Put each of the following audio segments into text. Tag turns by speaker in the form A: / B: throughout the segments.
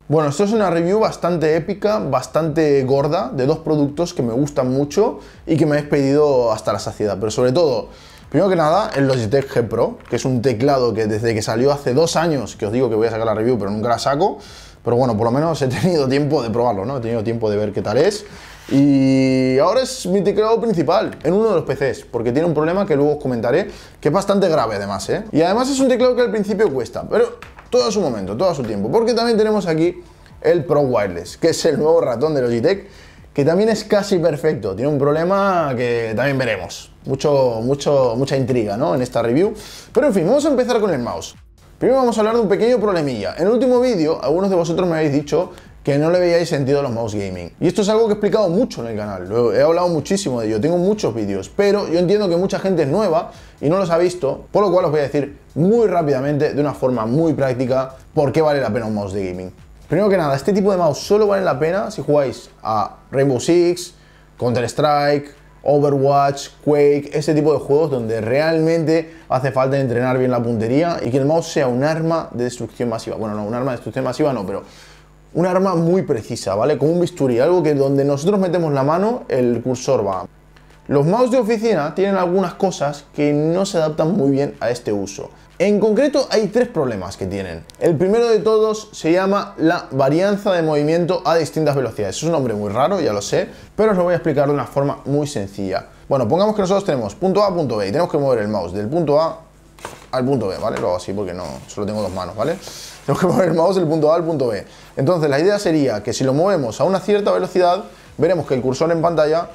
A: Bueno, esto es una review bastante épica, bastante gorda, de dos productos que me gustan mucho y que me habéis pedido hasta la saciedad. Pero sobre todo, primero que nada, el Logitech G Pro, que es un teclado que desde que salió hace 2 años, que os digo que voy a sacar la review, pero nunca la saco. Pero bueno, por lo menos he tenido tiempo de probarlo, ¿no? He tenido tiempo de ver qué tal es. Y ahora es mi teclado principal en uno de los PCs, porque tiene un problema que luego os comentaré, que es bastante grave además, ¿eh? Y además es un teclado que al principio cuesta, pero todo a su momento, todo a su tiempo, porque también tenemos aquí el Pro Wireless, que es el nuevo ratón de Logitech, que también es casi perfecto. Tiene un problema que también veremos. Mucha intriga, ¿no?, en esta review. Pero en fin, vamos a empezar con el mouse. Primero vamos a hablar de un pequeño problemilla. En el último vídeo, algunos de vosotros me habéis dicho que no le veíais sentido a los mouse gaming. Y esto es algo que he explicado mucho en el canal. He hablado muchísimo de ello, tengo muchos vídeos. Pero yo entiendo que mucha gente es nueva y no los ha visto, por lo cual os voy a decir muy rápidamente, de una forma muy práctica, por qué vale la pena un mouse de gaming. Primero que nada, este tipo de mouse solo vale la pena si jugáis a Rainbow Six, Counter-Strike, Overwatch, Quake, ese tipo de juegos donde realmente hace falta entrenar bien la puntería y que el mouse sea un arma de destrucción masiva. Bueno, no, un arma de destrucción masiva no, pero un arma muy precisa, ¿vale? Como un bisturí, algo que donde nosotros metemos la mano, el cursor va. Los mouse de oficina tienen algunas cosas que no se adaptan muy bien a este uso. En concreto hay 3 problemas que tienen. El primero de todos se llama la varianza de movimiento a distintas velocidades. Es un nombre muy raro, ya lo sé, pero os lo voy a explicar de una forma muy sencilla. Bueno, pongamos que nosotros tenemos punto A, punto B y tenemos que mover el mouse del punto A al punto B, ¿vale? Lo hago así porque no, solo tengo 2 manos, ¿vale? Tenemos que mover el mouse del punto A al punto B. Entonces la idea sería que si lo movemos a una cierta velocidad, veremos que el cursor en pantalla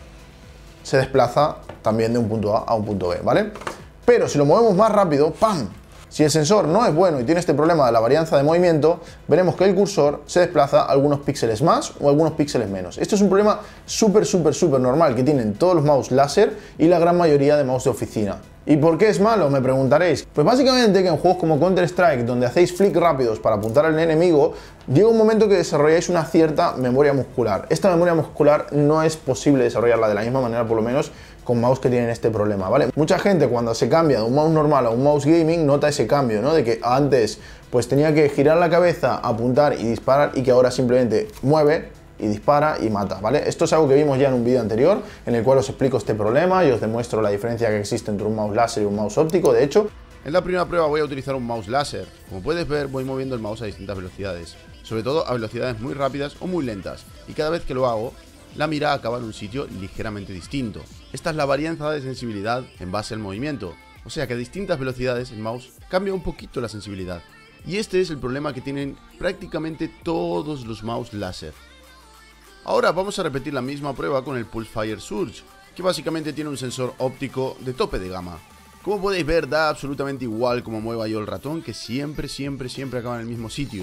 A: se desplaza también de un punto A un punto B, ¿vale? Pero si lo movemos más rápido, ¡pam!, si el sensor no es bueno y tiene este problema de la varianza de movimiento, veremos que el cursor se desplaza algunos píxeles más o algunos píxeles menos. Esto es un problema súper normal que tienen todos los mouse láser y la gran mayoría de mouse de oficina. ¿Y por qué es malo?, me preguntaréis. Pues básicamente que en juegos como Counter-Strike, donde hacéis flick rápidos para apuntar al enemigo, llega un momento que desarrolláis una cierta memoria muscular. Esta memoria muscular no es posible desarrollarla de la misma manera, por lo menos, con mouse que tienen este problema, ¿vale? Mucha gente cuando se cambia de un mouse normal a un mouse gaming nota ese cambio, ¿no? De que antes pues tenía que girar la cabeza, apuntar y disparar y que ahora simplemente mueve y dispara y mata, ¿vale? Esto es algo que vimos ya en un vídeo anterior en el cual os explico este problema y os demuestro la diferencia que existe entre un mouse láser y un mouse óptico. De hecho,
B: en la primera prueba voy a utilizar un mouse láser. Como puedes ver, voy moviendo el mouse a distintas velocidades, sobre todo a velocidades muy rápidas o muy lentas, y cada vez que lo hago, la mira acaba en un sitio ligeramente distinto. Esta es la varianza de sensibilidad en base al movimiento, o sea que a distintas velocidades el mouse cambia un poquito la sensibilidad. Y este es el problema que tienen prácticamente todos los mouse láser. Ahora vamos a repetir la misma prueba con el Pulsefire Surge, que básicamente tiene un sensor óptico de tope de gama. Como podéis ver, da absolutamente igual cómo mueva yo el ratón, que siempre acaba en el mismo sitio.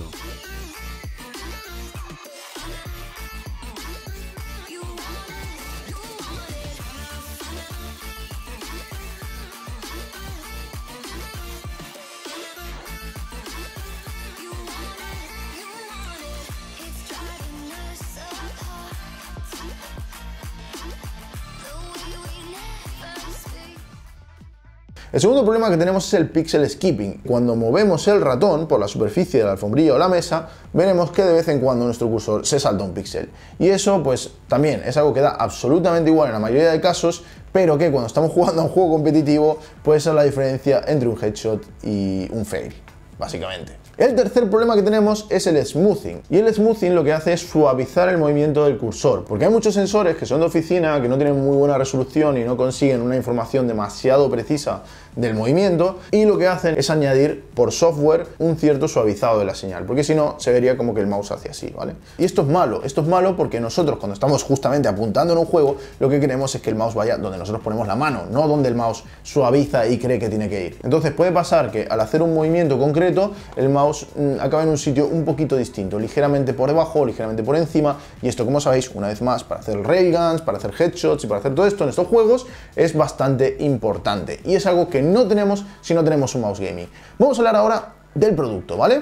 A: el segundo problema que tenemos es el pixel skipping. Cuando movemos el ratón por la superficie de la alfombrilla o la mesa, veremos que de vez en cuando nuestro cursor se salta un píxel. Y eso pues también es algo que da absolutamente igual en la mayoría de casos, pero que cuando estamos jugando a un juego competitivo puede ser la diferencia entre un headshot y un fail, básicamente. El tercer problema que tenemos es el smoothing. Y el smoothing lo que hace es suavizar el movimiento del cursor, porque hay muchos sensores que son de oficina, que no tienen muy buena resolución y no consiguen una información demasiado precisa del movimiento, y lo que hacen es añadir por software un cierto suavizado de la señal, porque si no se vería como que el mouse hace así, ¿vale? Y esto es malo porque nosotros cuando estamos justamente apuntando en un juego, lo que queremos es que el mouse vaya donde nosotros ponemos la mano, no donde el mouse suaviza y cree que tiene que ir. Entonces puede pasar que al hacer un movimiento concreto, el mouse acaba en un sitio un poquito distinto, ligeramente por debajo, ligeramente por encima, y esto, como sabéis, una vez más, para hacer railguns, para hacer headshots y para hacer todo esto en estos juegos es bastante importante, y es algo que no tenemos si no tenemos un mouse gaming. Vamos a hablar ahora del producto, ¿vale?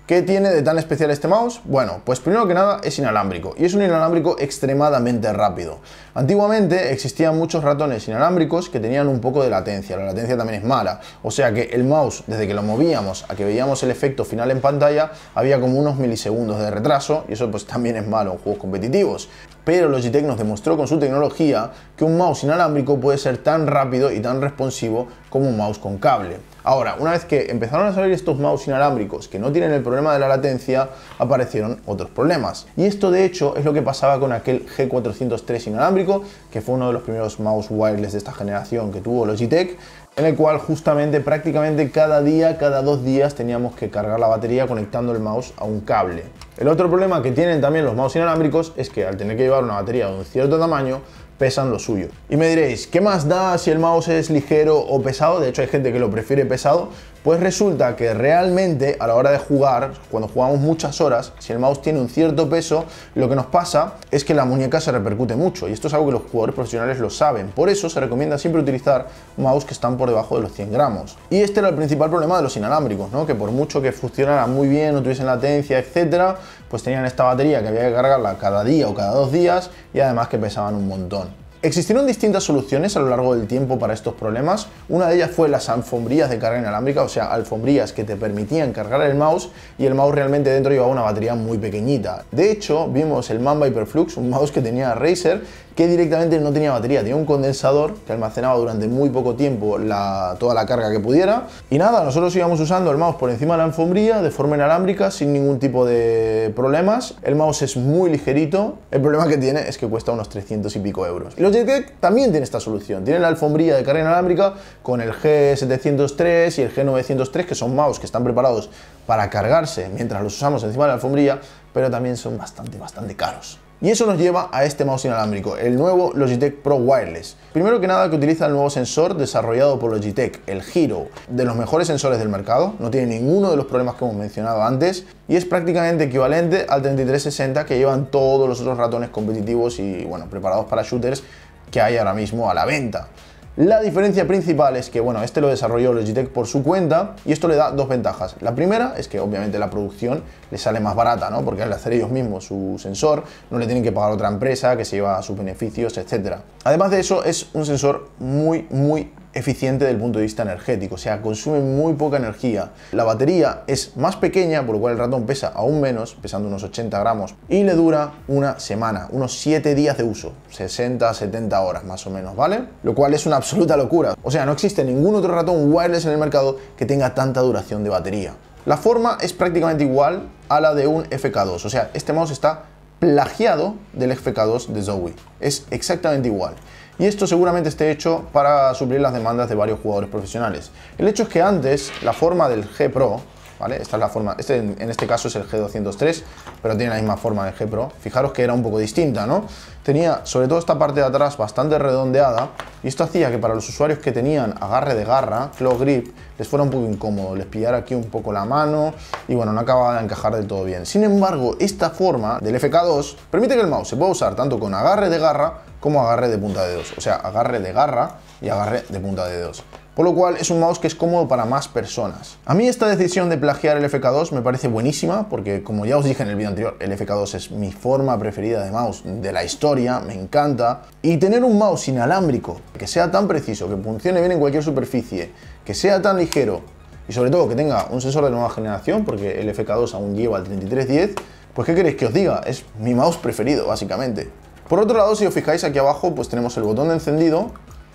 A: ¿Qué tiene de tan especial este mouse? Bueno, pues primero que nada es inalámbrico y es un inalámbrico extremadamente rápido. Antiguamente existían muchos ratones inalámbricos que tenían un poco de latencia, la latencia también es mala, o sea que el mouse desde que lo movíamos a que veíamos el efecto final en pantalla había como unos milisegundos de retraso y eso pues también es malo en juegos competitivos. Pero Logitech nos demostró con su tecnología que un mouse inalámbrico puede ser tan rápido y tan responsivo como un mouse con cable. Ahora, una vez que empezaron a salir estos mouse inalámbricos que no tienen el problema de la latencia, aparecieron otros problemas. Y esto de hecho es lo que pasaba con aquel G403 inalámbrico, que fue uno de los primeros mouse wireless de esta generación que tuvo Logitech, en el cual justamente prácticamente cada día, cada 2 días teníamos que cargar la batería conectando el mouse a un cable. El otro problema que tienen también los mouse inalámbricos es que al tener que llevar una batería de un cierto tamaño, pesan lo suyo. Y me diréis, ¿qué más da si el mouse es ligero o pesado? De hecho hay gente que lo prefiere pesado. Pues resulta que realmente a la hora de jugar, cuando jugamos muchas horas, si el mouse tiene un cierto peso, lo que nos pasa es que la muñeca se repercute mucho y esto es algo que los jugadores profesionales lo saben. Por eso se recomienda siempre utilizar mouse que están por debajo de los 100 gramos. Y este era el principal problema de los inalámbricos, ¿no? Que por mucho que funcionaran muy bien, no tuviesen latencia, etcétera, pues tenían esta batería que había que cargarla cada día o cada 2 días y además que pesaban un montón. Existieron distintas soluciones a lo largo del tiempo para estos problemas. Una de ellas fue las alfombrillas de carga inalámbrica, o sea, alfombrillas que te permitían cargar el mouse y el mouse realmente dentro llevaba una batería muy pequeñita. De hecho, vimos el Mamba Hyperflux, un mouse que tenía Razer, que directamente no tenía batería, tenía un condensador que almacenaba durante muy poco tiempo toda la carga que pudiera. Y nada, nosotros íbamos usando el mouse por encima de la alfombrilla de forma inalámbrica sin ningún tipo de problemas. El mouse es muy ligerito, el problema que tiene es que cuesta unos 300 y pico euros. Y Logitech también tiene esta solución, tiene la alfombrilla de carga inalámbrica con el G703 y el G903, que son mouse que están preparados para cargarse mientras los usamos encima de la alfombrilla, pero también son bastante caros. Y eso nos lleva a este mouse inalámbrico, el nuevo Logitech Pro Wireless. Primero que nada, que utiliza el nuevo sensor desarrollado por Logitech, el Hero, de los mejores sensores del mercado, no tiene ninguno de los problemas que hemos mencionado antes y es prácticamente equivalente al 3360 que llevan todos los otros ratones competitivos y bueno, preparados para shooters que hay ahora mismo a la venta. La diferencia principal es que, bueno, este lo desarrolló Logitech por su cuenta y esto le da 2 ventajas. La primera es que obviamente la producción le sale más barata, ¿no? Porque al hacer ellos mismos su sensor no le tienen que pagar a otra empresa que se lleva sus beneficios, etc. Además de eso, es un sensor muy eficiente desde el punto de vista energético, o sea, consume muy poca energía. La batería es más pequeña, por lo cual el ratón pesa aún menos, pesando unos 80 gramos, y le dura una semana, unos 7 días de uso, 60-70 horas más o menos, ¿vale? Lo cual es una absoluta locura. O sea, no existe ningún otro ratón wireless en el mercado que tenga tanta duración de batería. La forma es prácticamente igual a la de un FK2, o sea, este mouse está plagiado del FK2 de Zowie, es exactamente igual. Y esto seguramente esté hecho para suplir las demandas de varios jugadores profesionales. El hecho es que antes la forma del G Pro, ¿vale? Esta es la forma, en este caso es el G203, pero tiene la misma forma del G Pro. Fijaros que era un poco distinta, ¿no? Tenía sobre todo esta parte de atrás bastante redondeada y esto hacía que para los usuarios que tenían agarre de garra, claw grip, les fuera un poco incómodo, les pillara aquí un poco la mano y bueno, no acababa de encajar del todo bien. Sin embargo, esta forma del FK2 permite que el mouse se pueda usar tanto con agarre de garra como agarre de punta de dedos, o sea, agarre de garra y agarre de punta de dedos. Por lo cual es un mouse que es cómodo para más personas. A mí esta decisión de plagiar el FK2 me parece buenísima porque, como ya os dije en el vídeo anterior, el FK2 es mi forma preferida de mouse de la historia, me encanta. Y tener un mouse inalámbrico que sea tan preciso, que funcione bien en cualquier superficie, que sea tan ligero y sobre todo que tenga un sensor de nueva generación, porque el FK2 aún lleva el 3310, pues ¿qué queréis que os diga? Es mi mouse preferido, básicamente. Por otro lado, si os fijáis aquí abajo, pues tenemos el botón de encendido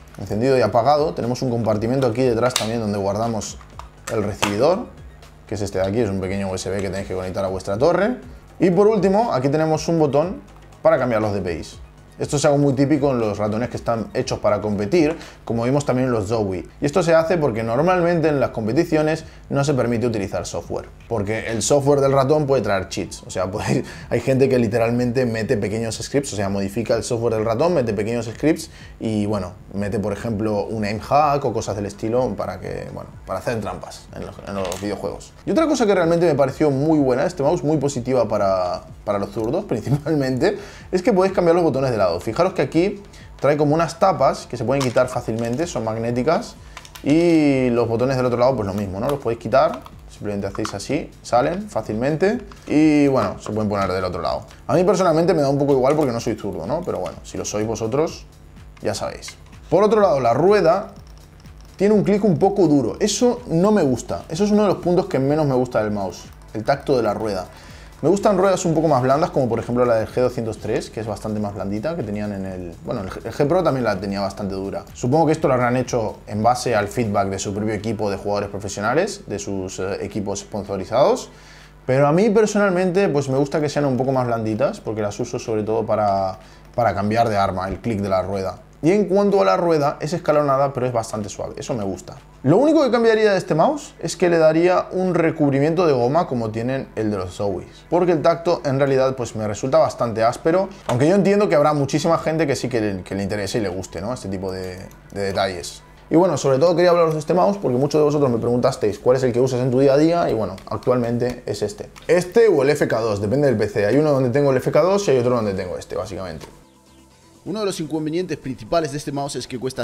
A: y apagado. Tenemos un compartimento aquí detrás también donde guardamos el recibidor, que es este de aquí, es un pequeño USB que tenéis que conectar a vuestra torre. Y por último, aquí tenemos un botón para cambiar los DPIs. Esto es algo muy típico en los ratones que están hechos para competir, como vimos también en los Zowie. Y esto se hace porque normalmente en las competiciones no se permite utilizar software, porque el software del ratón puede traer cheats. O sea, hay gente que literalmente mete pequeños scripts, o sea, modifica el software del ratón, mete pequeños scripts y, bueno, mete, por ejemplo, un aim hack o cosas del estilo para hacer trampas en los videojuegos. Y otra cosa que realmente me pareció muy buena, este mouse muy positiva para los zurdos principalmente, es que podéis cambiar los botones de lado. Fijaros que aquí trae como unas tapas que se pueden quitar fácilmente, son magnéticas, y los botones del otro lado pues lo mismo, ¿no? Los podéis quitar, simplemente hacéis así, salen fácilmente y bueno, se pueden poner del otro lado. A mí personalmente me da un poco igual porque no soy zurdo, ¿no? Pero bueno, si lo sois vosotros, ya sabéis. Por otro lado, la rueda tiene un clic un poco duro. Eso no me gusta. Eso es uno de los puntos que menos me gusta del mouse, el tacto de la rueda. Me gustan ruedas un poco más blandas, como por ejemplo la del G203, que es bastante más blandita, que tenían en el... Bueno, el G Pro también la tenía bastante dura. Supongo que esto lo habrán hecho en base al feedback de su propio equipo de jugadores profesionales, de sus equipos sponsorizados. Pero a mí personalmente pues me gusta que sean un poco más blanditas, porque las uso sobre todo para cambiar de arma, el clic de la rueda. Y en cuanto a la rueda, es escalonada, pero es bastante suave, eso me gusta. Lo único que cambiaría de este mouse es que le daría un recubrimiento de goma como tienen el de los Zowies, porque el tacto en realidad pues me resulta bastante áspero, aunque yo entiendo que habrá muchísima gente que sí que le interese y le guste, ¿no? Este tipo de detalles. Y bueno, sobre todo quería hablaros de este mouse porque muchos de vosotros me preguntasteis cuál es el que usas en tu día a día y bueno, actualmente es este. Este o el FK2, depende del PC. Hay uno donde tengo el FK2 y hay otro donde tengo este, básicamente.
B: Uno de los inconvenientes principales de este mouse es que cuesta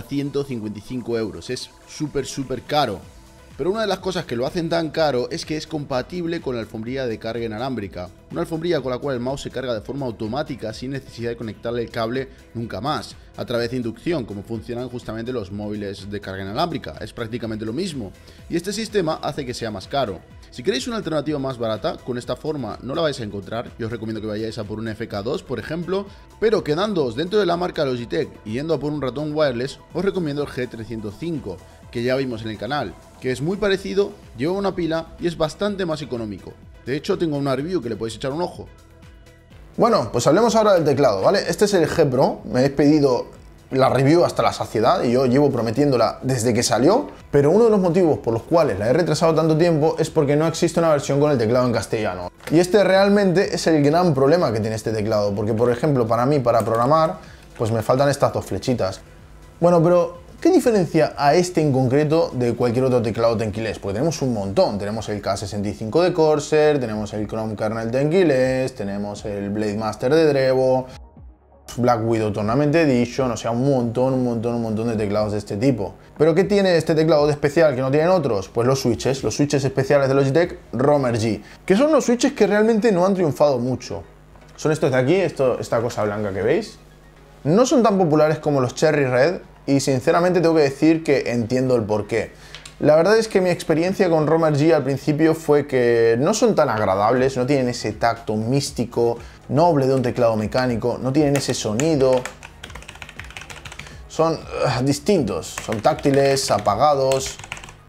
B: 155 euros, es súper caro. Pero una de las cosas que lo hacen tan caro es que es compatible con la alfombrilla de carga inalámbrica. Una alfombrilla con la cual el mouse se carga de forma automática sin necesidad de conectarle el cable nunca más, a través de inducción, como funcionan justamente los móviles de carga inalámbrica. Es prácticamente lo mismo. Y este sistema hace que sea más caro. Si queréis una alternativa más barata, con esta forma no la vais a encontrar. Yo os recomiendo que vayáis a por un FK2, por ejemplo, pero quedándoos dentro de la marca Logitech y yendo a por un ratón wireless, os recomiendo el G305, que ya vimos en el canal, que es muy parecido, lleva una pila y es bastante más económico. De hecho, tengo una review que le podéis echar un ojo.
A: Bueno, pues hablemos ahora del teclado, ¿vale? Este es el G Pro, me he pedido la review hasta la saciedad y yo llevo prometiéndola desde que salió, pero uno de los motivos por los cuales la he retrasado tanto tiempo es porque no existe una versión con el teclado en castellano. Y este realmente es el gran problema que tiene este teclado, porque por ejemplo para mí, para programar, pues me faltan estas dos flechitas. Bueno, pero ¿qué diferencia a este en concreto de cualquier otro teclado Tenkeyless? Porque tenemos un montón, tenemos el K65 de Corsair, tenemos el Chrome Kernel Tenkeyless, tenemos el Blade Master de Drevo, Black Widow Tournament Edition, o sea, un montón de teclados de este tipo. ¿Pero qué tiene este teclado de especial que no tienen otros? Pues los switches especiales de Logitech Romer G, que son los switches que realmente no han triunfado mucho. Son estos de aquí, esta cosa blanca que veis. No son tan populares como los Cherry Red y sinceramente tengo que decir que entiendo el porqué. La verdad es que mi experiencia con Romer G al principio fue que no son tan agradables, no tienen ese tacto místico, noble de un teclado mecánico, no tienen ese sonido. Son distintos, son táctiles, apagados.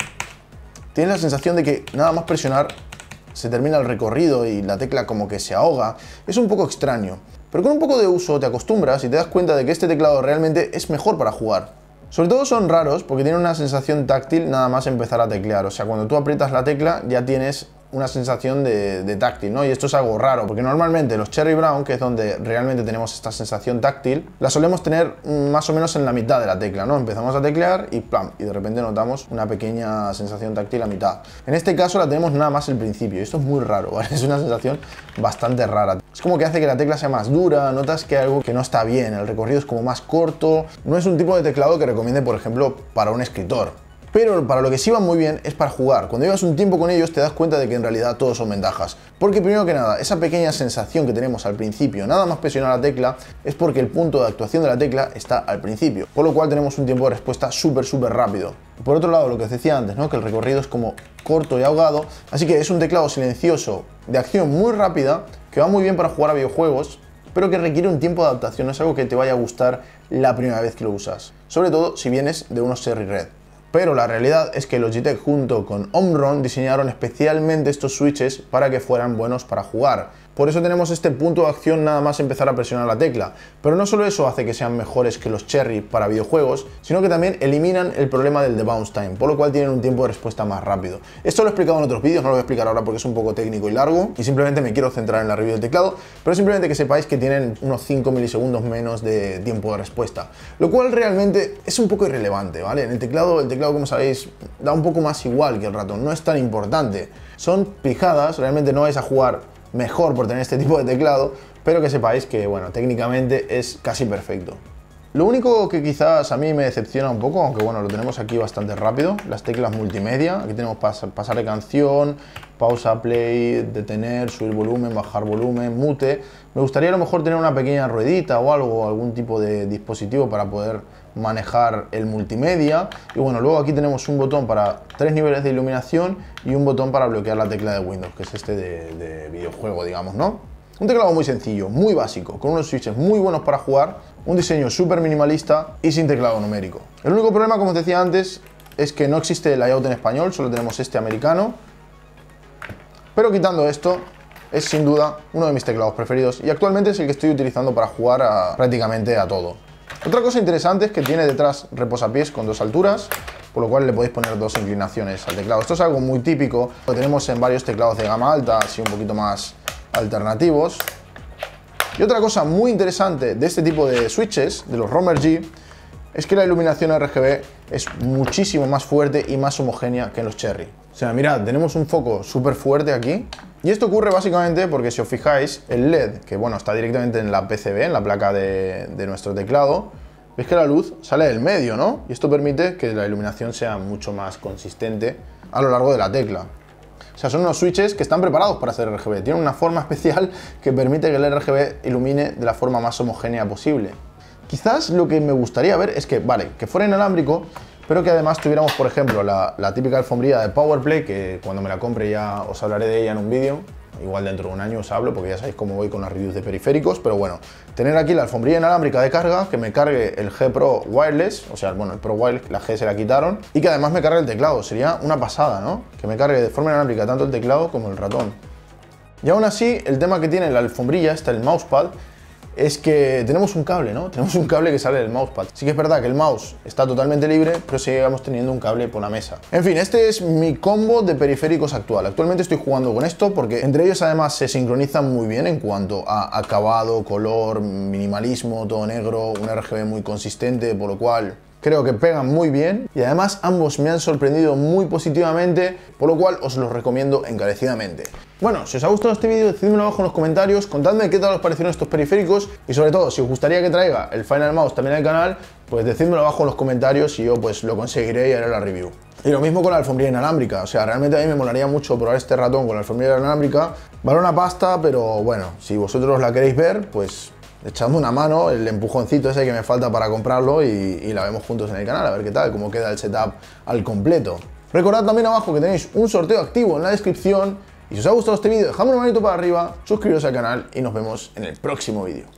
A: Tienes la sensación de que nada más presionar se termina el recorrido y la tecla como que se ahoga. Es un poco extraño, pero con un poco de uso te acostumbras y te das cuenta de que este teclado realmente es mejor para jugar. Sobre todo son raros porque tienen una sensación táctil nada más empezar a teclear, o sea, cuando tú aprietas la tecla ya tienes una sensación de táctil, ¿no? Y esto es algo raro, porque normalmente los Cherry Brown, que es donde realmente tenemos esta sensación táctil, la solemos tener más o menos en la mitad de la tecla, ¿no? Empezamos a teclear y ¡plam! Y de repente notamos una pequeña sensación táctil a mitad. En este caso la tenemos nada más al principio, y esto es muy raro, ¿vale? Es una sensación bastante rara. Es como que hace que la tecla sea más dura, notas que hay algo que no está bien, el recorrido es como más corto. No es un tipo de teclado que recomiende, por ejemplo, para un escritor. Pero para lo que sí va muy bien es para jugar. Cuando llevas un tiempo con ellos te das cuenta de que en realidad todos son ventajas. Porque primero que nada, esa pequeña sensación que tenemos al principio, nada más presionar la tecla, es porque el punto de actuación de la tecla está al principio. Por lo cual tenemos un tiempo de respuesta súper rápido. Por otro lado, lo que os decía antes, ¿no? Que el recorrido es como corto y ahogado. Así que es un teclado silencioso, de acción muy rápida, que va muy bien para jugar a videojuegos, pero que requiere un tiempo de adaptación. No es algo que te vaya a gustar la primera vez que lo usas. Sobre todo si vienes de unos Cherry Red. Pero la realidad es que Logitech junto con Omron diseñaron especialmente estos switches para que fueran buenos para jugar. Por eso tenemos este punto de acción nada más empezar a presionar la tecla. Pero no solo eso hace que sean mejores que los Cherry para videojuegos, sino que también eliminan el problema del bounce time, por lo cual tienen un tiempo de respuesta más rápido. Esto lo he explicado en otros vídeos, no lo voy a explicar ahora porque es un poco técnico y largo, y simplemente me quiero centrar en la review del teclado, pero simplemente que sepáis que tienen unos 5 milisegundos menos de tiempo de respuesta, lo cual realmente es un poco irrelevante, ¿vale? En el teclado como sabéis, da un poco más igual que el ratón, no es tan importante. Son pijadas, realmente no vais a jugar mejor por tener este tipo de teclado, pero que sepáis que, bueno, técnicamente es casi perfecto. Lo único que quizás a mí me decepciona un poco, aunque bueno, lo tenemos aquí bastante rápido, las teclas multimedia. Aquí tenemos pasar de canción, pausa, play, detener, subir volumen, bajar volumen, mute. Me gustaría a lo mejor tener una pequeña ruedita o algo, algún tipo de dispositivo para poder manejar el multimedia. Y bueno, luego aquí tenemos un botón para 3 niveles de iluminación y un botón para bloquear la tecla de Windows, que es este de videojuego, digamos, ¿no? Un teclado muy sencillo, muy básico, con unos switches muy buenos para jugar, un diseño súper minimalista y sin teclado numérico. El único problema, como os decía antes, es que no existe el layout en español, solo tenemos este americano. Pero quitando esto, es sin duda uno de mis teclados preferidos y actualmente es el que estoy utilizando para jugar prácticamente a todo. Otra cosa interesante es que tiene detrás reposapiés con 2 alturas, por lo cual le podéis poner 2 inclinaciones al teclado. Esto es algo muy típico, lo tenemos en varios teclados de gama alta, así un poquito más alternativos. Y otra cosa muy interesante de este tipo de switches, de los Romer G, es que la iluminación RGB es muchísimo más fuerte y más homogénea que en los Cherry. O sea, mirad, tenemos un foco súper fuerte aquí. Y esto ocurre básicamente porque si os fijáis, el LED, que bueno, está directamente en la PCB, en la placa de nuestro teclado, veis que la luz sale del medio, ¿no? Y esto permite que la iluminación sea mucho más consistente a lo largo de la tecla. O sea, son unos switches que están preparados para hacer RGB. Tienen una forma especial que permite que el RGB ilumine de la forma más homogénea posible. Quizás lo que me gustaría ver es que, vale, que fuera inalámbrico, pero que además tuviéramos, por ejemplo, la típica alfombrilla de PowerPlay, que cuando me la compre ya os hablaré de ella en un vídeo. Igual dentro de un año os hablo, porque ya sabéis cómo voy con las reviews de periféricos, pero bueno, tener aquí la alfombrilla inalámbrica de carga, que me cargue el G Pro Wireless, o sea, bueno, el Pro Wireless, la G se la quitaron, y que además me cargue el teclado, sería una pasada, ¿no? Que me cargue de forma inalámbrica tanto el teclado como el ratón. Y aún así, el tema que tiene la alfombrilla, el mousepad, es que tenemos un cable, ¿no? Tenemos un cable que sale del mousepad. Sí que es verdad que el mouse está totalmente libre, pero seguimos teniendo un cable por la mesa. En fin, este es mi combo de periféricos actual. Actualmente estoy jugando con esto porque entre ellos además se sincronizan muy bien en cuanto a acabado, color, minimalismo, todo negro, un RGB muy consistente, por lo cual creo que pegan muy bien y además ambos me han sorprendido muy positivamente, por lo cual os los recomiendo encarecidamente. Bueno, si os ha gustado este vídeo, decídmelo abajo en los comentarios, contadme qué tal os parecieron estos periféricos y sobre todo, si os gustaría que traiga el Final Mouse también al canal, pues decídmelo abajo en los comentarios y yo pues lo conseguiré y haré la review. Y lo mismo con la alfombrilla inalámbrica, o sea, realmente a mí me molaría mucho probar este ratón con la alfombrilla inalámbrica. Vale una pasta, pero bueno, si vosotros la queréis ver, pues echadme una mano, el empujoncito ese que me falta para comprarlo y la vemos juntos en el canal, a ver qué tal, cómo queda el setup al completo. Recordad también abajo que tenéis un sorteo activo en la descripción y si os ha gustado este vídeo, dejadme un manito para arriba, suscribiros al canal y nos vemos en el próximo vídeo.